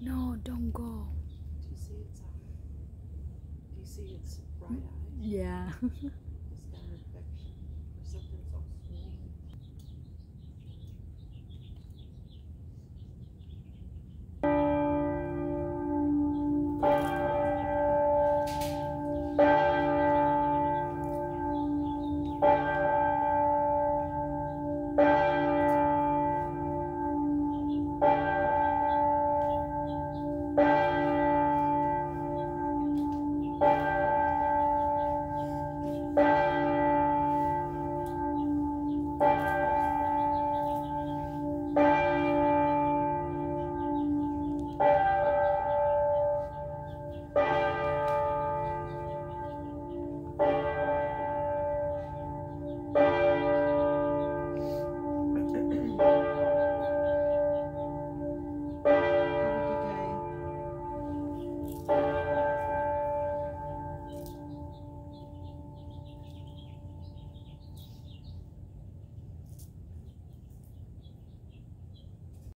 No, don't go. Do you see its eye? Do you see its bright eyes? Yeah. It's got an infection or something's all swollen.